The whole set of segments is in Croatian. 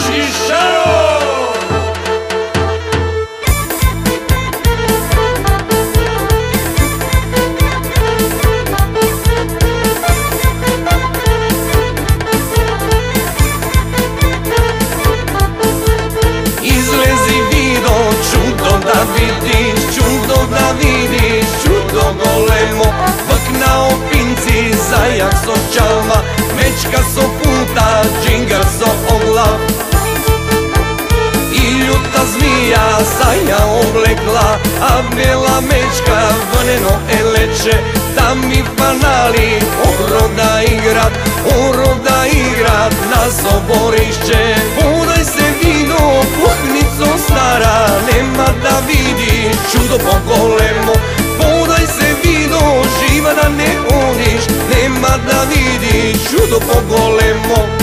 Drži šaro! Da vidiš čudo golemo, vak na opinci, zajak so čalma, mečka so puta, džingar so oglav. I ljuta zmija zaja oblekla, a bela mečka vneno eleče, da mi fanali uroda igrat na soborišće. Podaj se vino, puhnico stara, nema da vidiš čudo po golemo. Podaj se vino, živa da ne odiš, nema da vidiš čudo po golemo.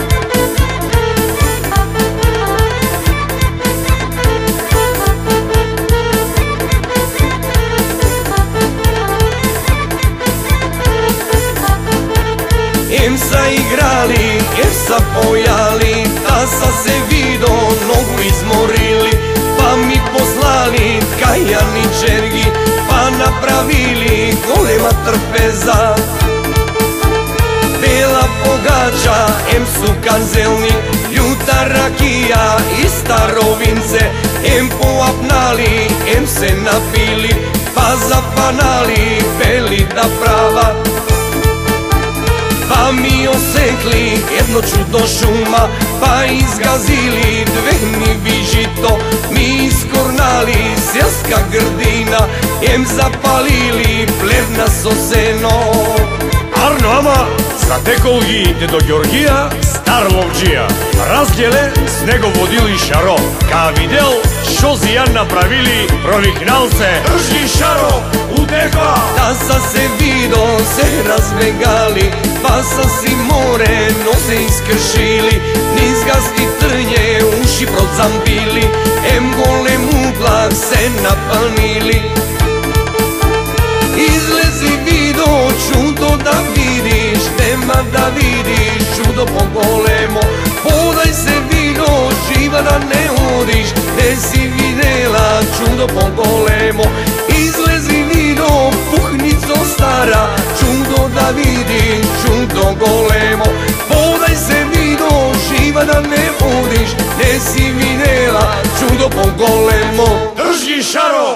Em sa igrali, em sa pojali, tasa se vido, nogu izmorili, pa mi poslali kajani čergi, pa napravili golema trpeza. Bela pogača, em su kanzelni, ljuta rakija i starovince, em poapnali, em se napili, pa zapanali, beli da prava. Pa mi osekli jedno čudo šuma, pa izgazili dve nivi žito, mi iskornali selska grdina, em zapalili plevna soseno. Arnoama zatekol gi dedo Georgija, star lovđija, razdjele s nego vodili šaro, ka videl što zijan napravili, proviknal se: drži šaro, utekla! Tasa se vido, se razbegali, pa sa si more nose iskršili, niz gasti trnje uši prodzambili, em gole mugla se napanili. Izlezi vido, čudo da vidiš, nema da vidiš čudo po golemo. Podaj se vino, živa da ne odiš, gde si videla čudo po golemo. Izlezi vino, puhnico stara, čudo da vidiš čudo golemo. Podaj se vino, živa da ne odiš, gde si videla čudo po golemo. Drži šaro!